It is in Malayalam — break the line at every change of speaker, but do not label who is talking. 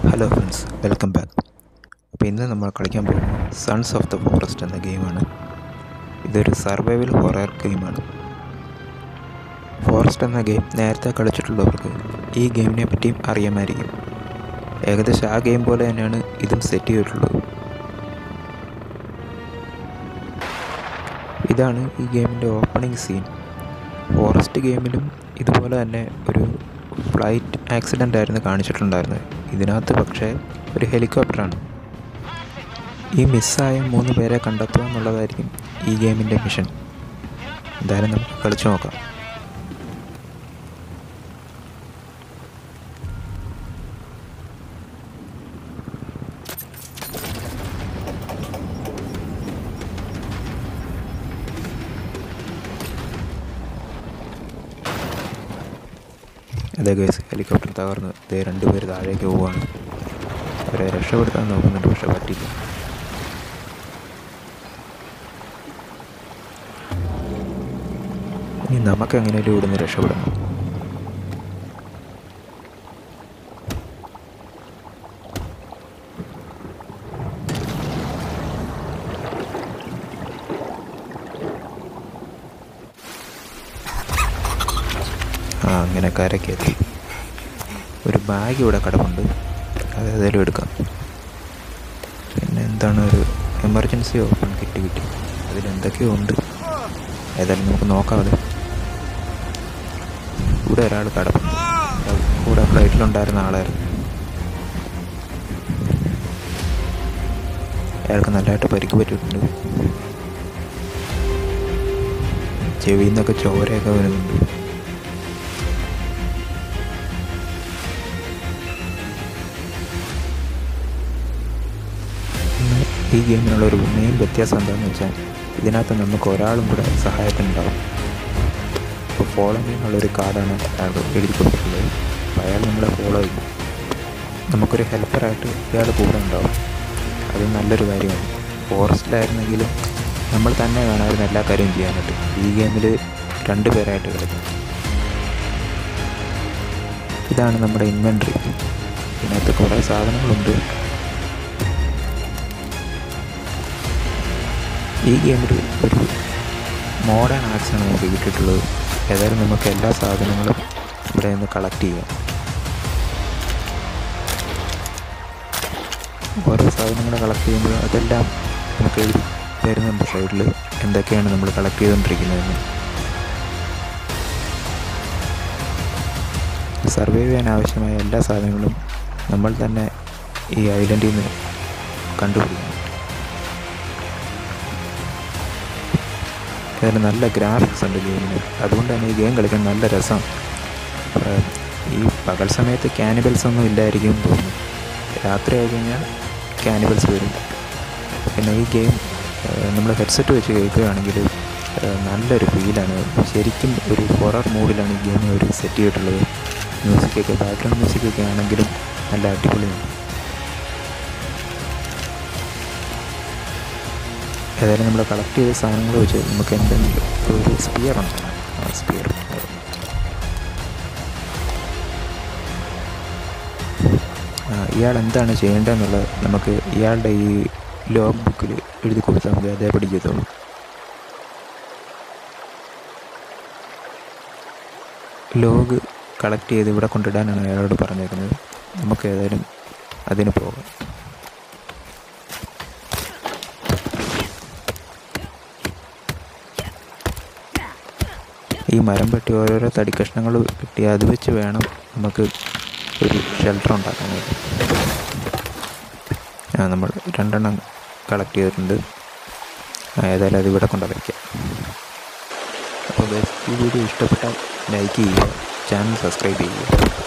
Hello friends, welcome back. അപ്പോൾ ഇന്ന് നമ്മൾ കളിക്കാൻ പോകുന്നത് സൺസ് ഓഫ് ദ ഫോറസ്റ്റ് എന്ന ഗെയിമാണ്. ഇതൊരു സർവൈവൽ ഹൊറർ ഗെയിമാണ്. ഫോറസ്റ്റ് എന്ന ഗെയിം നേരത്തെ കളിച്ചിട്ടുള്ളവർക്ക് ഈ ഗെയിമിനെ പറ്റിയും അറിയാമായിരിക്കും. ഏകദേശം ആ ഗെയിം പോലെ തന്നെയാണ് ഇതും സെറ്റ് ചെയ്തിട്ടുള്ളത്. ഇതാണ് ഈ ഗെയിമിൻ്റെ ഓപ്പണിംഗ് സീൻ. ഫോറസ്റ്റ് ഗെയിമിലും ഇതുപോലെ തന്നെ ഒരു ഫ്ലൈറ്റ് ആക്സിഡൻ്റ് ആയിരുന്നു കാണിച്ചിട്ടുണ്ടായിരുന്നത്. ഇതിനകത്ത് പക്ഷേ ഒരു ഹെലികോപ്റ്ററാണ്. ഈ മിസ്സായ 3 പേരെ കണ്ടെത്തുക എന്നുള്ളതായിരിക്കും ഈ ഗെയിമിൻ്റെ മിഷൻ. എന്തായാലും നമുക്ക് കളിച്ചു നോക്കാം. അതേ ഗൈസ്, ഹെലികോപ്റ്റർ തകർന്ന് 2 പേര് താഴേക്ക് പോവുകയാണ്. അവരെ രക്ഷപ്പെടുത്താൻ നോക്കുന്നുണ്ട്, പക്ഷെ പറ്റില്ല. ഇനി നമുക്ക് എങ്ങനെയും ഇവിടുന്ന് രക്ഷപ്പെടണം. അങ്ങനെ കരക്കെത്തി. ഒരു ബാഗ് ഇവിടെ കിടപ്പുണ്ട്, അത് ഏതായാലും എടുക്കാം. പിന്നെ എന്താണ്, ഒരു എമർജൻസി ഓപ്പൺ കിട്ടി. അതിലെന്തൊക്കെയോ ഉണ്ട്, ഏതായാലും നമുക്ക് നോക്കാതെ. ഇവിടെ ഒരാൾ കിടപ്പുണ്ട്, കൂടെ ഫ്ലൈറ്റിലുണ്ടായിരുന്ന ആളായിരുന്നു. അയാൾക്ക് നല്ലതായിട്ട് പരിക്ക് പറ്റിയിട്ടുണ്ട്. ചെവിയിൽ നിന്നൊക്കെ ചോരയൊക്കെ വരുന്നുണ്ട്. ഈ ഗെയിമിനുള്ളൊരു മെയിൻ വ്യത്യാസം എന്താണെന്ന് വെച്ചാൽ, ഇതിനകത്ത് നമുക്ക് ഒരാളും കൂടെ സഹായത്തിനുണ്ടാവും. ഇപ്പോൾ ഫോളോ ചെയ്യാനുള്ളൊരു കാർഡാണ് അയാൾ എഴുതി കൊടുത്തിട്ടുള്ളത്. അപ്പോൾ അയാൾ നമ്മളെ ഫോളോ ചെയ്യും. നമുക്കൊരു ഹെൽപ്പറായിട്ട് ഇയാൾ കൂടെ ഉണ്ടാവും. അത് നല്ലൊരു കാര്യമാണ്. ഫോറസ്റ്റിലായിരുന്നെങ്കിലും നമ്മൾ തന്നെ വേണമായിരുന്നു എല്ലാ കാര്യവും ചെയ്യാനായിട്ട്. ഈ ഗെയിമിൽ 2 പേരായിട്ട് കളിക്കും. ഇതാണ് നമ്മുടെ ഇൻവെൻട്രി. ഇതിനകത്ത് കുറേ സാധനങ്ങളുണ്ട്. ഈ ഗെയിമിൽ ഒരു മോഡേൺ ആക്സാണ് നമുക്ക് കിട്ടിയിട്ടുള്ളത്. ഏതായാലും നമുക്ക് എല്ലാ സാധനങ്ങളും ഇവിടെ നിന്ന് കളക്ട് ചെയ്യാം. ഓരോ സാധനങ്ങൾ കളക്ട് ചെയ്യുമ്പോൾ അതെല്ലാം നമുക്ക് എഴുതി തരുന്നുണ്ട് സൈഡിൽ, എന്തൊക്കെയാണ് നമ്മൾ കളക്ട് ചെയ്തുകൊണ്ടിരിക്കുന്നതെന്ന്. സർവൈവ് ചെയ്യാൻ ആവശ്യമായ എല്ലാ സാധനങ്ങളും നമ്മൾ തന്നെ ഈ ഐലൻഡിൽ നിന്ന് കണ്ടുപിടിക്കണം. അതിന് നല്ല ഗ്രാഫിക്സ് ഉണ്ട് ഗെയിമിന്. അതുകൊണ്ട് തന്നെ ഈ ഗെയിം കളിക്കാൻ നല്ല രസമാണ്. ഈ പകൽ സമയത്ത് ക്യാനിബൽസ് ഒന്നും ഇല്ലായിരിക്കും തോന്നുന്നു. രാത്രി ആയി കഴിഞ്ഞാൽ ക്യാനിബൽസ് വരും. പിന്നെ ഈ ഗെയിം നമ്മൾ ഹെഡ്സെറ്റ് വെച്ച് കേൾക്കുകയാണെങ്കിൽ നല്ലൊരു ഫീലാണ്. ശരിക്കും ഒരു ഹൊറർ മൂഡിലാണ് ഈ ഗെയിം ഒരു സെറ്റ് ചെയ്തിട്ടുള്ളത്. മ്യൂസിക്കൊക്കെ, ബാക്ക്ഗ്രൗണ്ട് മ്യൂസിക്കൊക്കെ ആണെങ്കിലും നല്ല അടിപൊളിയാണ്. ഏതായാലും നമ്മൾ കളക്ട് ചെയ്ത സാധനങ്ങൾ വെച്ച് നമുക്ക് എന്തെങ്കിലും ഒരു സ്പിയർ ഉണ്ട്. ആ സ്പിയർ ഇയാൾ എന്താണ് ചെയ്യേണ്ടതെന്നുള്ളത് നമുക്ക് ഇയാളുടെ ഈ ലോഗ് ബുക്കിൽ എഴുതി കൊടുത്താൽ മതി. അതേപടി ചെയ്തോളൂ. ലോഗ് കളക്ട് ചെയ്ത് ഇവിടെ കൊണ്ടിടാനാണ് അയാളോട് പറഞ്ഞേക്കുന്നത്. നമുക്ക് ഏതായാലും അതിന് പോകാം. ഈ മരം വെട്ടി ഓരോരോ തടി കഷ്ണങ്ങൾ കിട്ടി, അത് വെച്ച് വേണം നമുക്ക് ഒരു ഷെൽട്ടർ ഉണ്ടാക്കാനായിട്ട്. നമ്മൾ 2 എണ്ണം കളക്ട് ചെയ്തിട്ടുണ്ട്. ഏതായാലും അത് ഇവിടെ കൊണ്ട് വയ്ക്കാം. അപ്പോൾ ഈ വീഡിയോ ഇഷ്ടപ്പെട്ടാൽ ലൈക്ക് ചെയ്യുക, ചാനൽ സബ്സ്ക്രൈബ് ചെയ്യുക.